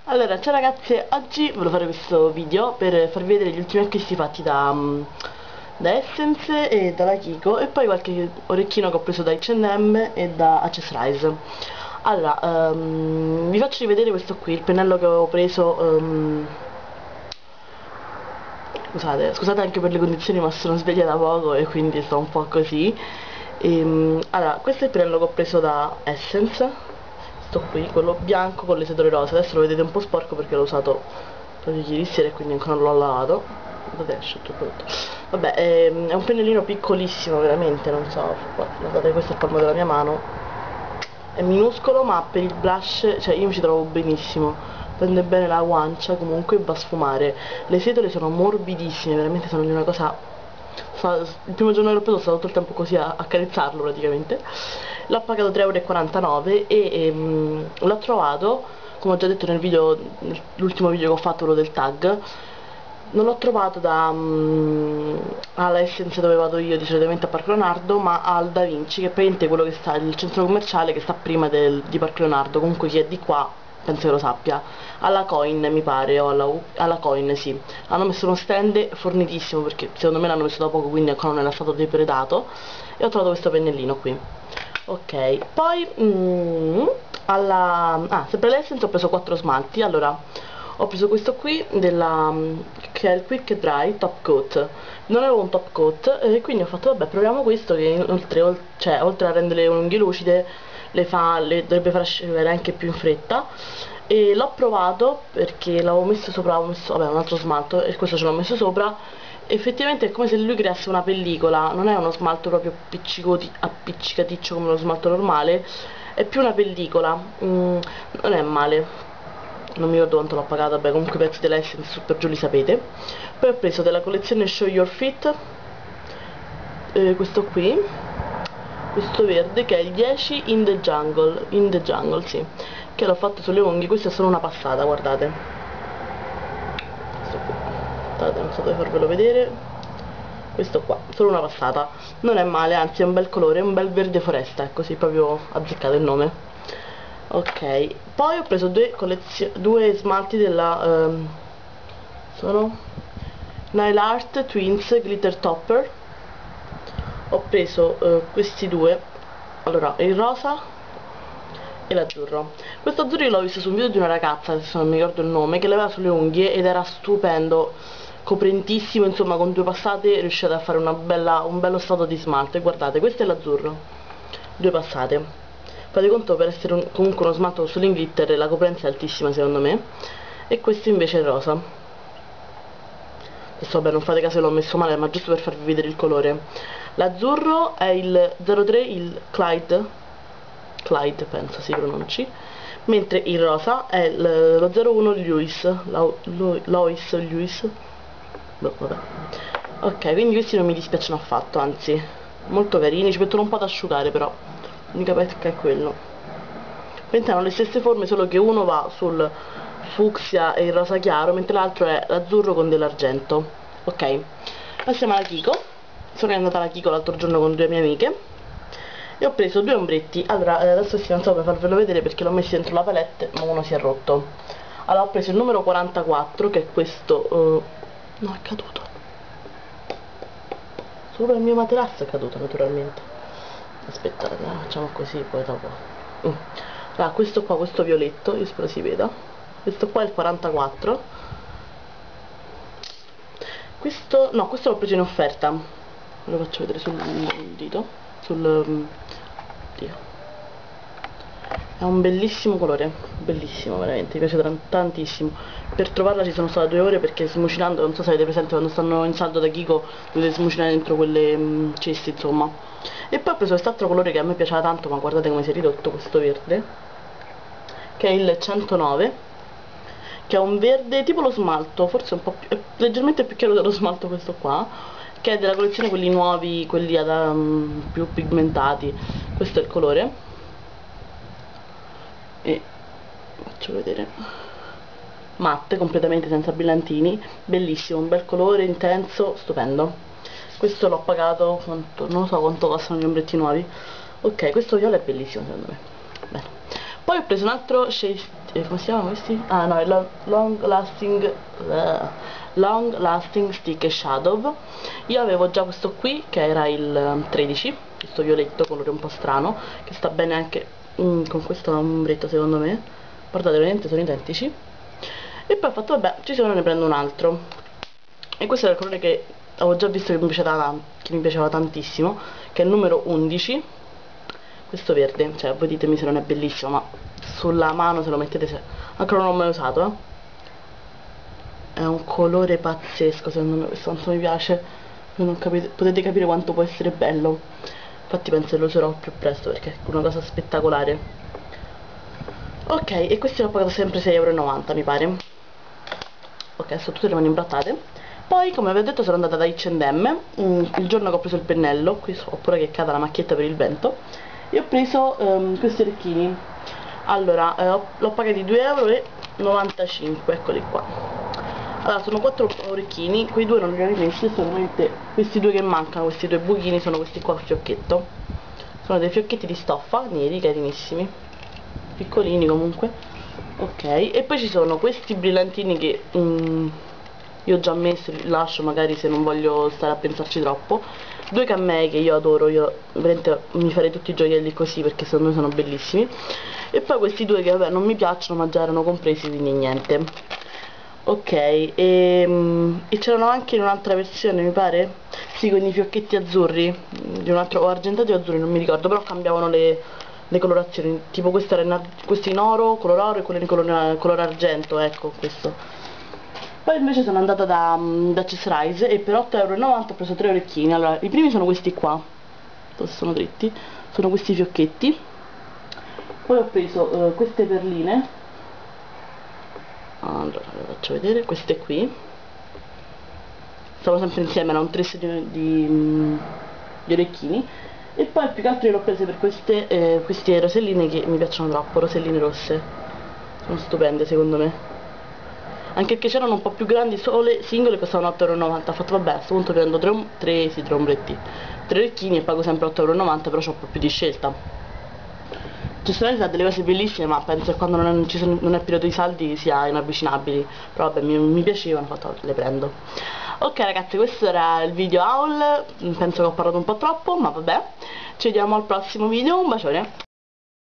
Allora, ciao ragazze, oggi volevo fare questo video per farvi vedere gli ultimi acquisti fatti da Essence e dalla Kiko, e poi qualche orecchino che ho preso da H&M e da Accessorize. Allora, vi faccio rivedere questo qui, il pennello che avevo preso. Scusate anche per le condizioni, ma sono sveglia da poco e quindi sto un po' così. Allora, questo è il pennello che ho preso da Essence. Sto qui, quello bianco con le setole rosa. Adesso lo vedete un po' sporco perché l'ho usato proprio ieri sera e quindi ancora non l'ho lavato. Guardate, è asciutto il prodotto. Vabbè, è un pennellino piccolissimo, veramente, non so. Guardate, questo è il palmo della mia mano. È minuscolo, ma per il blush, cioè io mi ci trovo benissimo. Prende bene la guancia, comunque va a sfumare. Le setole sono morbidissime, veramente sono di una cosa. Il primo giorno che l'ho preso, ho stato tutto il tempo così a carezzarlo praticamente. L'ho pagato 3,49 € e l'ho trovato, come ho già detto nel video, l'ultimo video che ho fatto, quello del tag. Non l'ho trovato alla Essence dove vado io di solitamente a Parco Leonardo, ma al Da Vinci, che è praticamente quello che sta, il centro commerciale che sta prima di Parco Leonardo. Comunque chi è di qua penso che lo sappia. Alla Coin mi pare, o alla Coin, sì. Hanno messo uno stand fornitissimo, perché secondo me l'hanno messo da poco, quindi ancora non era stato depredato, e ho trovato questo pennellino qui. Ok, poi sempre all'Essence ho preso 4 smalti. Allora, ho preso questo qui che è il Quick Dry Top Coat. Non avevo un top coat e quindi ho fatto vabbè, proviamo questo che oltre a rendere le unghie lucide le dovrebbe far asciugare anche più in fretta. E l'ho provato perché l'avevo messo sopra, vabbè, un altro smalto, e questo ce l'ho messo sopra. Effettivamente è come se lui creasse una pellicola, non è uno smalto proprio appiccicaticcio come lo smalto normale, è più una pellicola. Non è male, non mi ricordo quanto l'ho pagata, vabbè, comunque i prezzi dell'Essence su per giù li sapete. Poi ho preso della collezione Show Your Fit questo qui, questo verde, che è il 10 in the jungle, sì, che l'ho fatto sulle unghie. Questa è solo una passata, guardate, questo qui, guardate, non so dove farvelo vedere, questo qua, solo una passata, non è male, anzi è un bel colore, è un bel verde foresta, è così, proprio azzeccato il nome. Ok, poi ho preso due smalti della sono Nail Art Twins Glitter Topper. Ho preso questi due, allora il rosa e l'azzurro. Questo azzurro io l'ho visto su un video di una ragazza, adesso non mi ricordo il nome, che l'aveva sulle unghie ed era stupendo, coprentissimo, insomma, con due passate riuscite a fare un bello strato di smalto. E guardate, questo è l'azzurro, due passate. Fate conto, per essere comunque uno smalto solo in glitter, la coprenza è altissima secondo me. E questo invece è il rosa. Adesso vabbè, non fate caso se l'ho messo male, ma giusto per farvi vedere il colore. L'azzurro è il 03, il Clyde penso si pronunci, mentre il rosa è lo 01 Lois Lewis. Boh, vabbè. Ok, quindi questi non mi dispiacciono affatto, anzi molto carini, ci mettono un po' ad asciugare, però l'unica pecca è quello. Mentre hanno le stesse forme, solo che uno va sul fucsia e il rosa chiaro, mentre l'altro è l'azzurro con dell'argento. Ok, passiamo alla Kiko. Sono andata alla Kiko l'altro giorno con due mie amiche e ho preso due ombretti. Allora, adesso non so come farvelo vedere perché l'ho messo dentro la palette, ma uno si è rotto. Allora, ho preso il numero 44, che è questo. No, è caduto. Sopra il mio materasso è caduto, naturalmente. Aspettate, facciamo così, poi dopo. Allora, questo qua, questo violetto, io spero si veda. Questo qua è il 44. Questo l'ho preso in offerta. Ve lo faccio vedere sul dito. Oddio. È un bellissimo colore, bellissimo, veramente, mi piace tantissimo. Per trovarla ci sono state 2 ore perché smucinando, non so se avete presente quando stanno in saldo da Kiko, dovete smucinare dentro quelle ceste, insomma. E poi ho preso quest'altro colore che a me piaceva tanto, ma guardate come si è ridotto, questo verde, che è il 109, che è un verde tipo lo smalto, forse un po' più, è leggermente più chiaro dello smalto questo qua, che è della collezione quelli nuovi, quelli più pigmentati. Questo è il colore, e faccio vedere, matte, completamente senza brillantini, bellissimo, un bel colore intenso, stupendo. Questo l'ho pagato, non lo so quanto costano gli ombretti nuovi. Ok, questo viola è bellissimo secondo me. Bene. Poi ho preso un altro come si chiama questi? Ah no, il long lasting stick shadow. Io avevo già questo qui che era il 13, questo violetto, colore un po' strano, che sta bene anche con questo ombretto secondo me. Guardate, veramente sono identici. E poi ho fatto vabbè, ci sono, ne prendo un altro. E questo era il colore che avevo già visto che mi piaceva tantissimo, che è il numero 11. Questo verde, cioè voi ditemi se non è bellissimo, ma sulla mano se lo mettete, ancora non l'ho mai usato, è un colore pazzesco, secondo me questo quanto mi piace, non capite, potete capire quanto può essere bello. Infatti penso che lo userò più presto perché è una cosa spettacolare. Ok, e questi l'ho pagato sempre 6,90 € mi pare. Ok, sono tutte le mani imbrattate. Poi, come vi ho detto, sono andata da H&M il giorno che ho preso il pennello. Qui ho paura che cada la macchietta per il vento. E ho preso questi orecchini. Allora, l'ho pagati 2,95 €, eccoli qua. Allora, sono 4 orecchini, quei due non li ho rimessi, solamente questi due che mancano, questi due buchini, sono questi qua a fiocchetto. Sono dei fiocchetti di stoffa, neri, carinissimi, piccolini comunque. Ok, e poi ci sono questi brillantini che io ho già messo, li lascio magari se non voglio stare a pensarci troppo. Due cammei che io adoro, io veramente mi farei tutti i gioielli così perché secondo me sono bellissimi. E poi questi due che vabbè non mi piacciono ma già erano compresi, quindi niente. Ok, e c'erano anche in un'altra versione mi pare, sì, con i fiocchetti azzurri, di un altro, o argentati o azzurri, non mi ricordo, però cambiavano le colorazioni, tipo questo era questo in oro, color oro, e quello in color argento, ecco questo. Poi invece sono andata da Accessorize e per 8,90 € ho preso 3 orecchini. Allora, i primi sono questi qua, sono dritti, sono questi fiocchetti. Poi ho preso queste perline. Allora, ve le faccio vedere, queste qui. Stavano sempre insieme, era un tris di orecchini. E poi più che altro io l'ho prese per queste roselline che mi piacciono troppo, roselline rosse. Sono stupende secondo me. Anche perché c'erano un po' più grandi, sole singole, costavano 8,90 €. Ho fatto vabbè, a questo punto prendo tre ombretti, 3 orecchini e pago sempre 8,90 €, però c'ho un po' più di scelta. Giustamente ha delle cose bellissime, ma penso che quando non è periodo di saldi sia inavvicinabili. Però vabbè, mi piacevano, ho fatto, le prendo. Ok ragazzi, questo era il video haul, penso che ho parlato un po' troppo, ma vabbè. Ci vediamo al prossimo video, un bacione.